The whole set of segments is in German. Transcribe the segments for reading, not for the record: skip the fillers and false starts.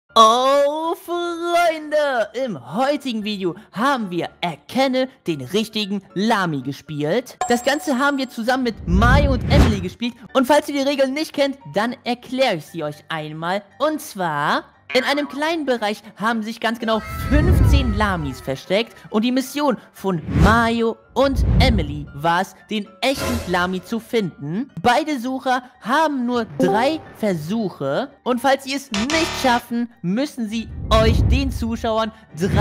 Oh, Freunde! Im heutigen Video haben wir Erkenne den richtigen Lami gespielt. Das Ganze haben wir zusammen mit Mario und Emily gespielt. Und falls ihr die Regeln nicht kennt, dann erkläre ich sie euch einmal. Und zwar, in einem kleinen Bereich haben sich ganz genau 15 Lamis versteckt. Und die Mission von Mario und Emily war es, den echten Lami zu finden. Beide Sucher haben nur 3 Versuche. Und falls sie es nicht schaffen, müssen sie euch, den Zuschauern,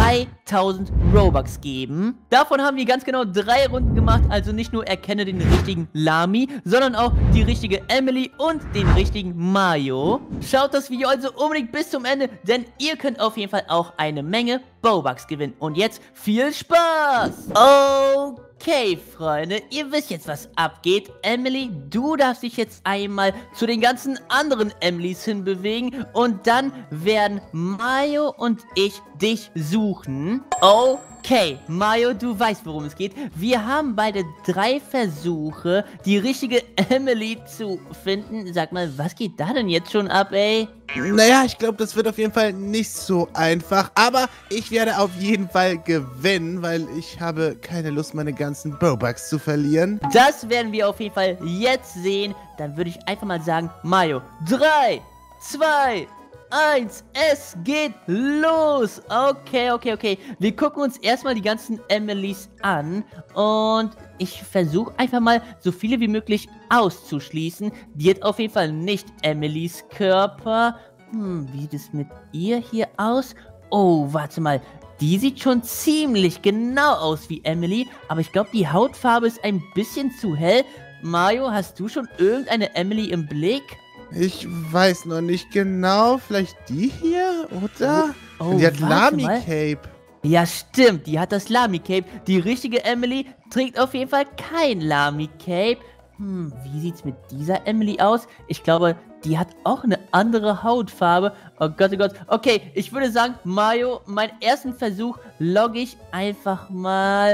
3000 Robux geben. Davon haben wir ganz genau 3 Runden gemacht. Also nicht nur erkenne den richtigen Lami, sondern auch die richtige Emily und den richtigen Mario. Schaut das Video also unbedingt bis zum Ende, denn ihr könnt auf jeden Fall auch eine Menge Robux gewinnen. Und jetzt viel Spaß! Okay, Freunde, ihr wisst jetzt, was abgeht. Emily, du darfst dich jetzt einmal zu den ganzen anderen Emilys hinbewegen und dann werden Mario und ich dich suchen. Okay, Mario, du weißt, worum es geht. Wir haben beide 3 Versuche, die richtige Emily zu finden. Sag mal, was geht da denn jetzt schon ab, ey? Naja, ich glaube, das wird auf jeden Fall nicht so einfach. Aber ich werde auf jeden Fall gewinnen, weil ich habe keine Lust, meine ganzen Robux zu verlieren. Das werden wir auf jeden Fall jetzt sehen. Dann würde ich einfach mal sagen, Mario, 3, 2, 1, es geht los. Okay. Wir gucken uns erstmal die ganzen Emilys an. Und ich versuche einfach mal, so viele wie möglich auszuschließen. Die hat auf jeden Fall nicht Emilys Körper. Wie sieht es mit ihr hier aus? Oh, warte mal. Die sieht schon ziemlich genau aus wie Emily. Aber ich glaube, die Hautfarbe ist ein bisschen zu hell. Mario, hast du schon irgendeine Emily im Blick? Ich weiß noch nicht genau. Vielleicht die hier, oder? Oh, die hat warte mal. Lami-Cape. Ja, stimmt. Die hat das Lami-Cape. Die richtige Emily trägt auf jeden Fall kein Lami-Cape. Wie sieht's mit dieser Emily aus? Ich glaube, die hat auch eine andere Hautfarbe. Oh Gott, oh Gott. Okay, ich würde sagen, Mario, meinen ersten Versuch logge ich einfach mal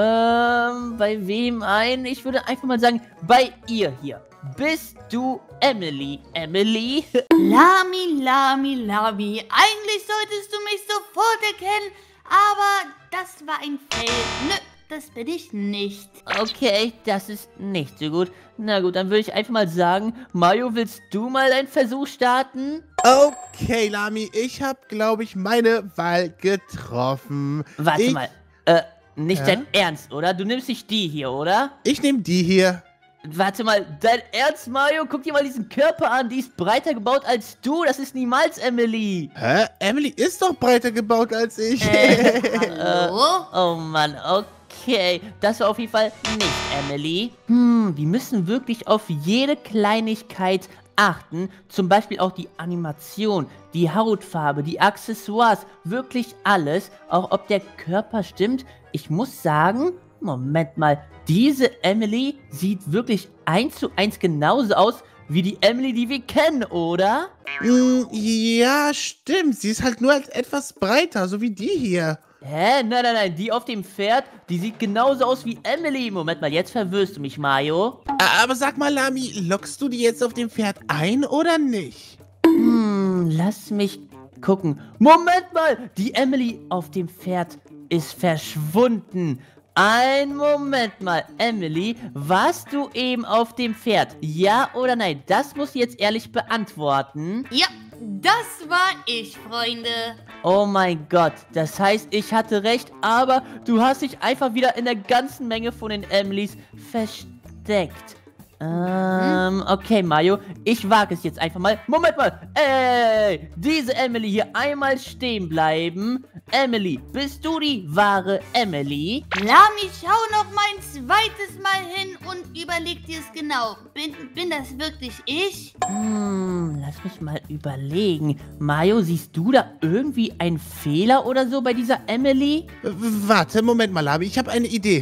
bei wem ein? Ich würde einfach mal sagen, bei ihr hier. Bist du Emily? Emily? Lami. Eigentlich solltest du mich sofort erkennen, aber das war ein Fail. Nö, das bin ich nicht. Okay, das ist nicht so gut. Na gut, dann würde ich einfach mal sagen, Mario, willst du mal einen Versuch starten? Okay, Lami, ich habe, glaube ich, meine Wahl getroffen. Warte mal, nicht dein Ernst, oder? Du nimmst nicht die hier, oder? Ich nehme die hier. Warte mal, dein Ernst, Mario? Guck dir mal diesen Körper an, die ist breiter gebaut als du. Das ist niemals Emily. Hä? Emily ist doch breiter gebaut als ich. Hallo? Oh Mann, okay. Das war auf jeden Fall nicht Emily. Wir müssen wirklich auf jede Kleinigkeit achten. Zum Beispiel auch die Animation, die Hautfarbe, die Accessoires. Wirklich alles. Auch ob der Körper stimmt. Ich muss sagen, Moment mal. Diese Emily sieht wirklich 1:1 genauso aus wie die Emily, die wir kennen, oder? Ja, stimmt. Sie ist halt nur etwas breiter, so wie die hier. Hä? Nein. Die auf dem Pferd, die sieht genauso aus wie Emily. Moment mal, jetzt verwirrst du mich, Mario. Aber sag mal, Lami, lockst du die jetzt auf dem Pferd ein oder nicht? Lass mich gucken. Moment mal, die Emily auf dem Pferd ist verschwunden. Ein Moment mal, Emily, warst du eben auf dem Pferd? Ja oder nein? Das musst du jetzt ehrlich beantworten. Ja, das war ich, Freunde. Oh mein Gott, das heißt, ich hatte recht, aber du hast dich einfach wieder in der ganzen Menge von den Emilys versteckt. Okay, Mario, ich wage es jetzt einfach mal. Moment mal, ey, diese Emily hier einmal stehen bleiben. Emily, bist du die wahre Emily? Lami, schau noch mal ein zweites Mal hin und überleg dir es genau. Bin das wirklich ich? Lass mich mal überlegen. Mario, siehst du da irgendwie einen Fehler oder so bei dieser Emily? Warte, Moment mal, Lami, ich habe eine Idee.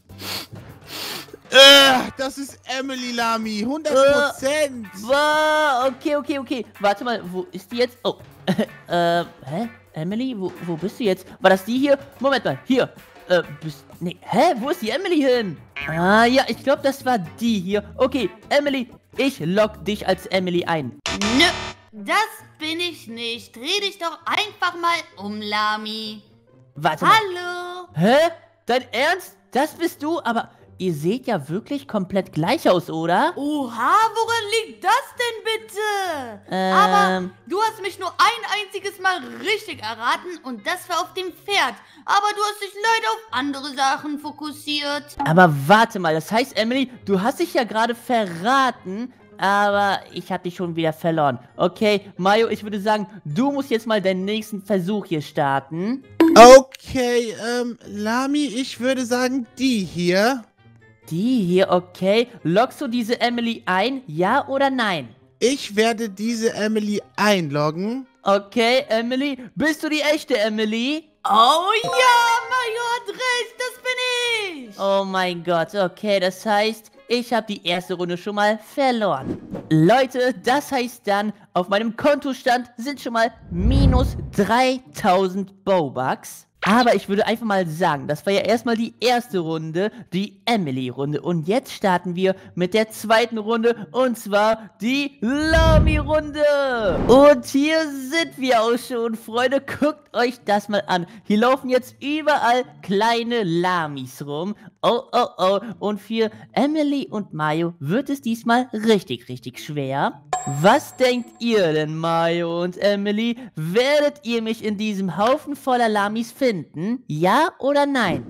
Das ist Emily, Lami, 100%. Wow, okay. Warte mal, wo ist die jetzt? Oh, hä? Emily, wo bist du jetzt? War das die hier? Moment mal, hier. Nee, wo ist die Emily hin? Ah, ja, ich glaube, das war die hier. Okay, Emily, ich lock dich als Emily ein. Nö, das bin ich nicht. Dreh dich doch einfach mal um, Lami. Warte mal. Hallo. Hä? Dein Ernst? Das bist du? Aber ihr seht ja wirklich komplett gleich aus, oder? Oha, woran liegt das denn bitte? Aber du hast mich nur ein einziges Mal richtig erraten und das war auf dem Pferd. Aber du hast dich leider auf andere Sachen fokussiert. Aber warte mal, das heißt, Emily, du hast dich ja gerade verraten, aber ich habe dich schon wieder verloren. Okay, Mayo, ich würde sagen, du musst jetzt mal deinen nächsten Versuch hier starten. Okay, Lami, ich würde sagen, die hier. Die hier, okay. Loggst du diese Emily ein, ja oder nein? Ich werde diese Emily einloggen. Okay, Emily, bist du die echte Emily? Oh ja, Mario hat recht, das bin ich. Oh mein Gott, okay, das heißt, ich habe die erste Runde schon mal verloren. Leute, das heißt dann, auf meinem Kontostand sind schon mal minus 3000 Bowbucks. Aber ich würde einfach mal sagen, das war ja erstmal die erste Runde, die Emily-Runde. Und jetzt starten wir mit der zweiten Runde, und zwar die Lami-Runde. Und hier sind wir auch schon, Freunde. Guckt euch das mal an. Hier laufen jetzt überall kleine Lamis rum. Oh, oh, oh. Und für Emily und Mayo wird es diesmal richtig, richtig schwer. Was denkt ihr denn, Mayo und Emily? Werdet ihr mich in diesem Haufen voller Lamis finden? Ja oder nein?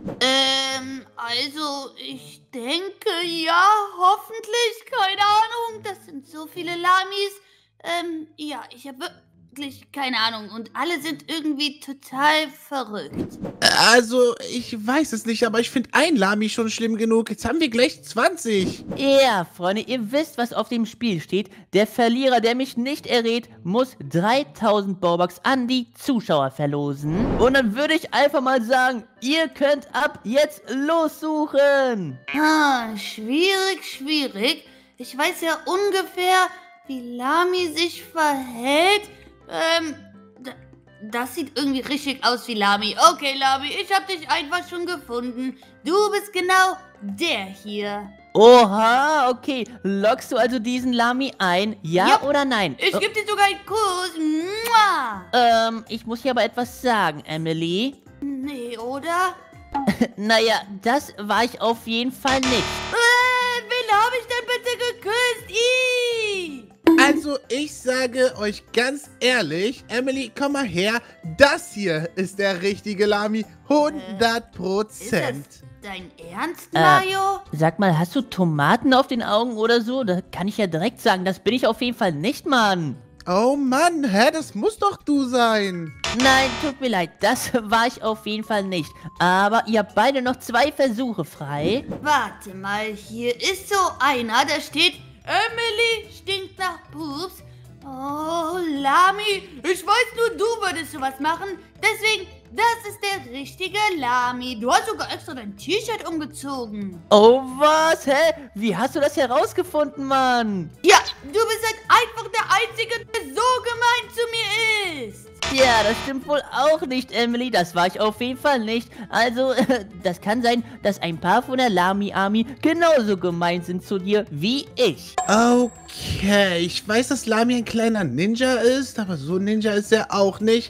Also, ich denke, ja, hoffentlich, keine Ahnung, das sind so viele Lamis. Ja, ich habe wirklich keine Ahnung und alle sind irgendwie total verrückt. Also, ich weiß es nicht, aber ich finde ein Lami schon schlimm genug. Jetzt haben wir gleich 20. Ja, Freunde, ihr wisst, was auf dem Spiel steht. Der Verlierer, der mich nicht errät, muss 3000 Bowbucks an die Zuschauer verlosen. Und dann würde ich einfach mal sagen, ihr könnt ab jetzt lossuchen. Schwierig, schwierig. Ich weiß ja ungefähr, wie Lami sich verhält. Das sieht irgendwie richtig aus wie Lami. Okay, Lami, ich habe dich einfach schon gefunden. Du bist genau der hier. Oha, okay. Loggst du also diesen Lami ein? Ja oder nein? Ich gebe dir sogar einen Kuss. Mua. Ich muss hier aber etwas sagen, Emily. Nee, oder? Naja, das war ich auf jeden Fall nicht. Wen habe ich denn bitte geküsst? Ih! Also, ich sage euch ganz ehrlich, Emily, komm mal her. Das hier ist der richtige Lami. 100%. Ist das dein Ernst, Mario? Sag mal, hast du Tomaten auf den Augen oder so? Da kann ich ja direkt sagen, das bin ich auf jeden Fall nicht, Mann. Oh Mann, das muss doch du sein. Nein, tut mir leid, das war ich auf jeden Fall nicht. Aber ihr habt beide noch 2 Versuche frei. Warte mal, hier ist so einer, da steht, Emily stinkt nach Pups. Oh, Lami, ich weiß nur, du würdest sowas machen. Deswegen, das ist der richtige Lami. Du hast sogar extra dein T-Shirt umgezogen. Oh, was? Hä? Wie hast du das herausgefunden, Mann? Ja, du bist halt einfach der Einzige, der so gemein zu mir ist. Ja, das stimmt wohl auch nicht, Emily. Das war ich auf jeden Fall nicht. Also, das kann sein, dass ein paar von der Lami-Army genauso gemein sind zu dir wie ich. Okay, ich weiß, dass Lami ein kleiner Ninja ist, aber so ein Ninja ist er auch nicht.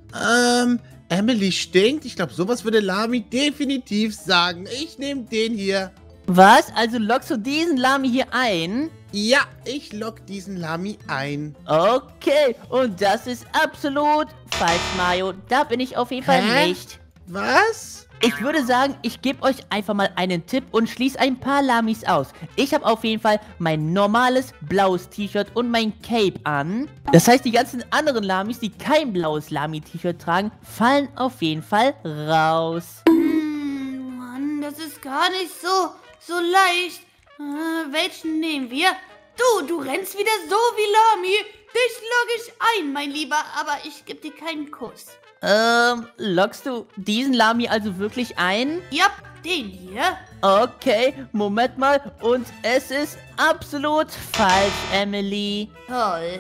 Emily stinkt. Ich glaube, sowas würde Lami definitiv sagen. Ich nehme den hier. Was? Also loggst du diesen Lami hier ein? Ja, ich logge diesen Lami ein. Okay, und das ist absolut falsch, Mario. Da bin ich auf jeden Fall nicht. Was? Ich würde sagen, ich gebe euch einfach mal einen Tipp und schließe ein paar Lamis aus. Ich habe auf jeden Fall mein normales blaues T-Shirt und mein Cape an. Das heißt, die ganzen anderen Lamis, die kein blaues Lami-T-Shirt tragen, fallen auf jeden Fall raus. Mann, das ist gar nicht so leicht. Welchen nehmen wir? Du rennst wieder so wie Lami. Dich logge ich ein, mein Lieber, aber ich gebe dir keinen Kuss. Loggst du diesen Lami also wirklich ein? Ja, den hier. Okay, Moment mal. Und es ist absolut falsch, Emily. Toll.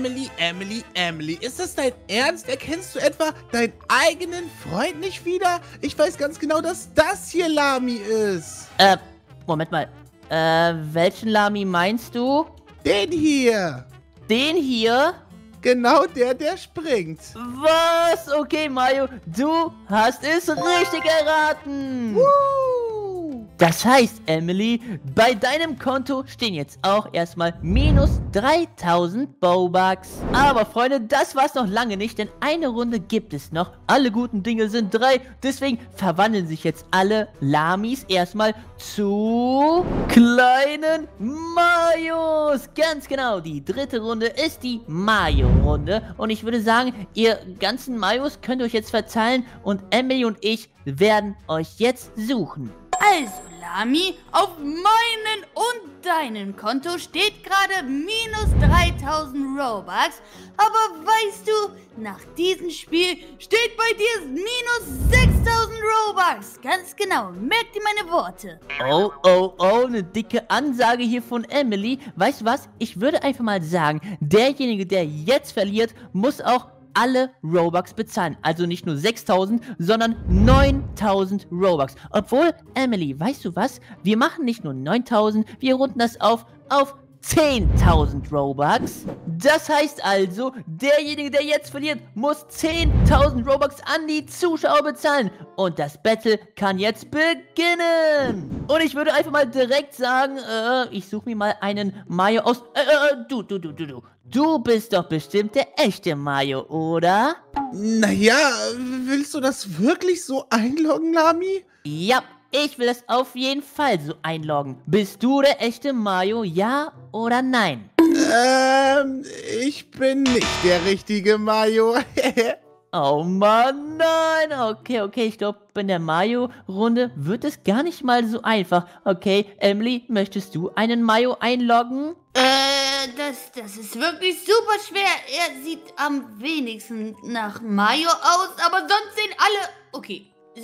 Emily, ist das dein Ernst? Erkennst du etwa deinen eigenen Freund nicht wieder? Ich weiß ganz genau, dass das hier Lami ist. Moment mal. Welchen Lami meinst du? Den hier. Den hier? Genau der springt. Was? Okay, Mayo, du hast es richtig erraten. Das heißt, Emily, bei deinem Konto stehen jetzt auch erstmal minus 3000 Bowbucks. Aber Freunde, das war's noch lange nicht, denn eine Runde gibt es noch. Alle guten Dinge sind 3, deswegen verwandeln sich jetzt alle Lamis erstmal zu kleinen Mayos. Ganz genau, die dritte Runde ist die Mayo-Runde. Und ich würde sagen, ihr ganzen Mayos könnt ihr euch jetzt verteilen und Emily und ich werden euch jetzt suchen. Also, Lami, auf meinem und deinem Konto steht gerade minus 3000 Robux. Aber weißt du, nach diesem Spiel steht bei dir minus 6000 Robux. Ganz genau, merk dir meine Worte. Oh, eine dicke Ansage hier von Emily. Weißt du was? Ich würde einfach mal sagen, derjenige, der jetzt verliert, muss auch alle Robux bezahlen. Also nicht nur 6000, sondern 9000 Robux. Obwohl, Emily, weißt du was? Wir machen nicht nur 9000, wir runden das auf 10.000 Robux. Das heißt also, derjenige, der jetzt verliert, muss 10.000 Robux an die Zuschauer bezahlen. Und das Battle kann jetzt beginnen. Und ich würde einfach mal direkt sagen, ich suche mir mal einen Mayo aus. Du. Du bist doch bestimmt der echte Mayo, oder? Naja, willst du das wirklich so einloggen, Lami? Ja, ich will das auf jeden Fall so einloggen. Bist du der echte Mayo, ja oder nein? Ich bin nicht der richtige Mayo. Oh Mann, nein. Okay, ich glaube, in der Mayo-Runde wird es gar nicht mal so einfach. Okay, Emily, möchtest du einen Mayo einloggen? Das ist wirklich super schwer. Er sieht am wenigsten nach Mayo aus, aber sonst sehen alle... Okay,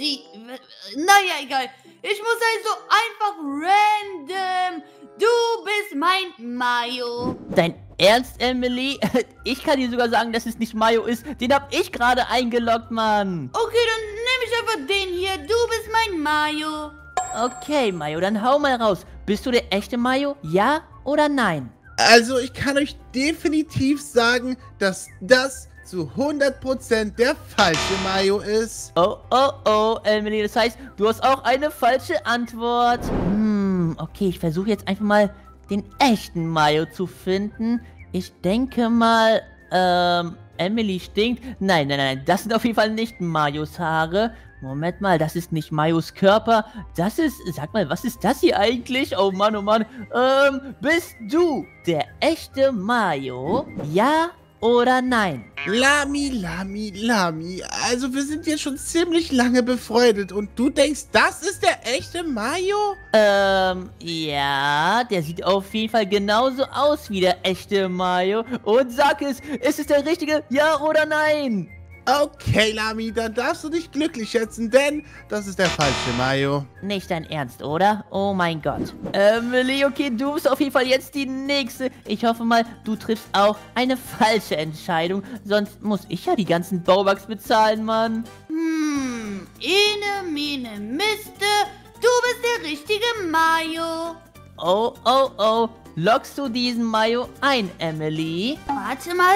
naja, egal. Ich muss also einfach random... Du bist mein Mayo. Dein Ernst, Emily? Ich kann dir sogar sagen, dass es nicht Mayo ist. Den hab ich gerade eingeloggt, Mann. Okay, dann nehme ich einfach den hier. Du bist mein Mayo. Okay, Mayo, dann hau mal raus. Bist du der echte Mayo? Ja oder nein? Also, ich kann euch definitiv sagen, dass das zu 100% der falsche Mayo ist. Oh, Emily, das heißt, du hast auch eine falsche Antwort. Okay, ich versuche jetzt einfach mal den echten Mayo zu finden. Ich denke mal, Emily stinkt. Nein, das sind auf jeden Fall nicht Mayos Haare. Moment mal, das ist nicht Mayos Körper. Das ist, sag mal, was ist das hier eigentlich? Oh Mann. Bist du der echte Mayo? Ja oder nein? Lami. Also, wir sind jetzt schon ziemlich lange befreundet und du denkst, das ist der echte Mayo? Ja, der sieht auf jeden Fall genauso aus wie der echte Mayo. Und sag es, ist es der richtige, ja oder nein? Okay, Lami, dann darfst du dich glücklich schätzen, denn das ist der falsche Mayo. Nicht dein Ernst, oder? Oh mein Gott. Emily, okay, du bist auf jeden Fall jetzt die Nächste. Ich hoffe mal, du triffst auch eine falsche Entscheidung. Sonst muss ich ja die ganzen Bowbucks bezahlen, Mann. Ene, mene, Miste. Du bist der richtige Mayo. Oh. Loggst du diesen Mayo ein, Emily? Warte mal.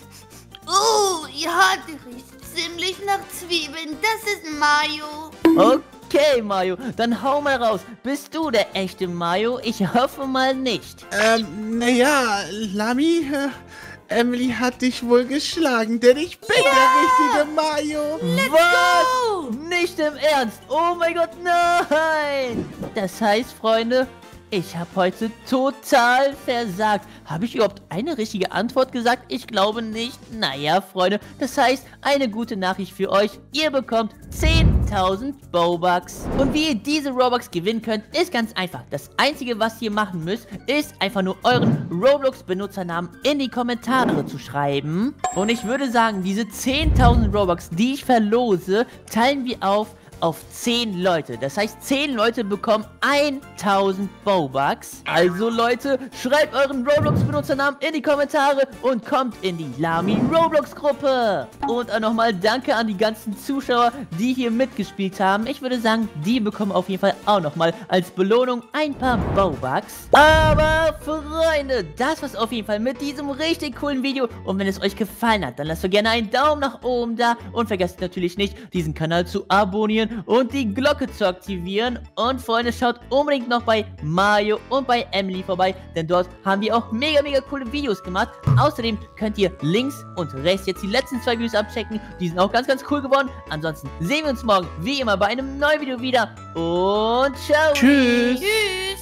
Ja, der riecht ziemlich nach Zwiebeln. Das ist Mayo. Okay, Mayo, dann hau mal raus. Bist du der echte Mayo? Ich hoffe mal nicht. Naja, Lami, Emily hat dich wohl geschlagen, denn ich bin der richtige Mayo. Was? Nicht im Ernst? Oh mein Gott, nein! Das heißt, Freunde, ich habe heute total versagt. Habe ich überhaupt eine richtige Antwort gesagt? Ich glaube nicht. Naja, Freunde, das heißt, eine gute Nachricht für euch. Ihr bekommt 10.000 Bowbucks. Und wie ihr diese Robux gewinnen könnt, ist ganz einfach. Das Einzige, was ihr machen müsst, ist einfach nur euren Roblox-Benutzernamen in die Kommentare zu schreiben. Und ich würde sagen, diese 10.000 Robux, die ich verlose, teilen wir auf auf 10 Leute. Das heißt, 10 Leute bekommen 1000 Bowbucks. Also Leute, schreibt euren Roblox-Benutzernamen in die Kommentare und kommt in die Lami Roblox-Gruppe. Und auch nochmal danke an die ganzen Zuschauer, die hier mitgespielt haben. Ich würde sagen, die bekommen auf jeden Fall auch nochmal als Belohnung ein paar Bowbucks. Aber Freunde, das war's auf jeden Fall mit diesem richtig coolen Video. Und wenn es euch gefallen hat, dann lasst doch gerne einen Daumen nach oben da. Und vergesst natürlich nicht, diesen Kanal zu abonnieren und die Glocke zu aktivieren. Und Freunde, schaut unbedingt noch bei Mario und bei Emily vorbei, denn dort haben wir auch mega coole Videos gemacht. Außerdem könnt ihr links und rechts jetzt die letzten 2 Videos abchecken. Die sind auch ganz cool geworden. Ansonsten sehen wir uns morgen wie immer bei einem neuen Video wieder. Und ciao. Tschüss. Tschüss.